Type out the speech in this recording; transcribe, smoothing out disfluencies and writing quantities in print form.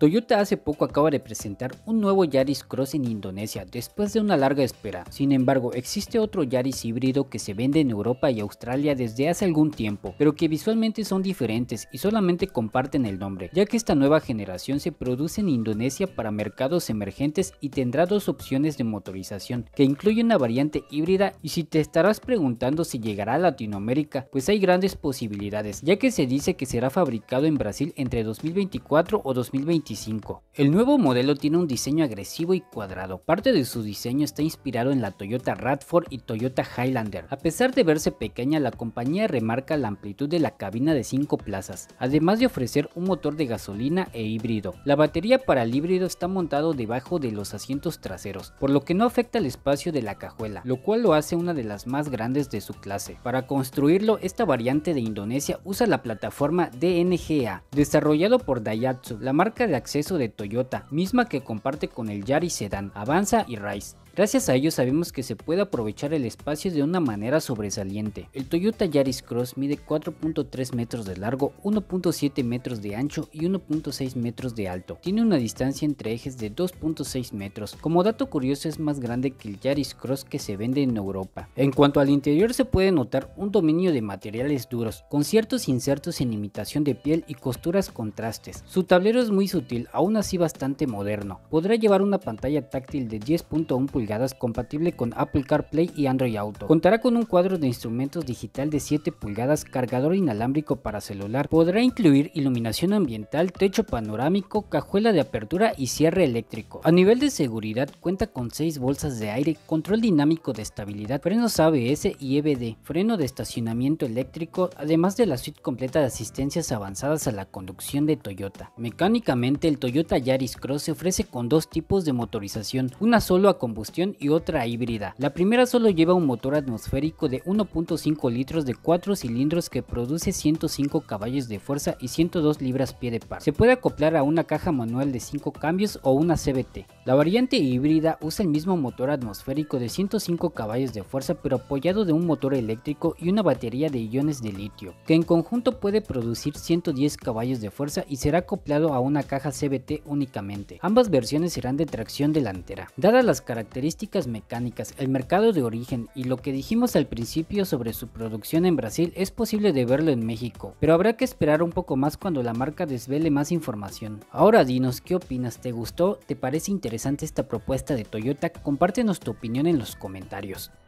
Toyota hace poco acaba de presentar un nuevo Yaris Cross en Indonesia después de una larga espera. Sin embargo, existe otro Yaris híbrido que se vende en Europa y Australia desde hace algún tiempo, pero que visualmente son diferentes y solamente comparten el nombre, ya que esta nueva generación se produce en Indonesia para mercados emergentes y tendrá dos opciones de motorización, que incluye una variante híbrida. Y si te estarás preguntando si llegará a Latinoamérica, pues hay grandes posibilidades, ya que se dice que será fabricado en Brasil entre 2024 o 2025. El nuevo modelo tiene un diseño agresivo y cuadrado. Parte de su diseño está inspirado en la Toyota RAV4 y Toyota Highlander. A pesar de verse pequeña, la compañía remarca la amplitud de la cabina de 5 plazas, además de ofrecer un motor de gasolina e híbrido. La batería para el híbrido está montado debajo de los asientos traseros, por lo que no afecta el espacio de la cajuela, lo cual lo hace una de las más grandes de su clase. Para construirlo, esta variante de Indonesia usa la plataforma DNGA, desarrollado por Daihatsu, la marca de acceso de Toyota, misma que comparte con el Yaris Sedan, Avanza y Rise. Gracias a ello sabemos que se puede aprovechar el espacio de una manera sobresaliente. El Toyota Yaris Cross mide 4.3 metros de largo, 1.7 metros de ancho y 1.6 metros de alto. Tiene una distancia entre ejes de 2.6 metros. Como dato curioso, es más grande que el Yaris Cross que se vende en Europa. En cuanto al interior, se puede notar un dominio de materiales duros, con ciertos insertos en imitación de piel y costuras contrastes. Su tablero es muy sutil, aún así bastante moderno. Podrá llevar una pantalla táctil de 10.1 pulgadas compatible con Apple CarPlay y Android Auto. Contará con un cuadro de instrumentos digital de 7 pulgadas, cargador inalámbrico para celular. Podrá incluir iluminación ambiental, techo panorámico, cajuela de apertura y cierre eléctrico. A nivel de seguridad, cuenta con 6 bolsas de aire, control dinámico de estabilidad, frenos ABS y EBD, freno de estacionamiento eléctrico, además de la suite completa de asistencias avanzadas a la conducción de Toyota. Mecánicamente, el Toyota Yaris Cross se ofrece con dos tipos de motorización, una solo a combustión y otra híbrida. La primera solo lleva un motor atmosférico de 1.5 litros de 4 cilindros que produce 105 caballos de fuerza y 102 libras-pie de par. Se puede acoplar a una caja manual de 5 cambios o una CVT. La variante híbrida usa el mismo motor atmosférico de 105 caballos de fuerza, pero apoyado de un motor eléctrico y una batería de iones de litio, que en conjunto puede producir 110 caballos de fuerza y será acoplado a una caja CVT únicamente. Ambas versiones serán de tracción delantera. Dadas las características mecánicas, el mercado de origen y lo que dijimos al principio sobre su producción en Brasil, es posible de verlo en México, pero habrá que esperar un poco más cuando la marca desvele más información. Ahora dinos, ¿qué opinas? ¿Te gustó? ¿Te parece interesante esta propuesta de Toyota? Compártenos tu opinión en los comentarios.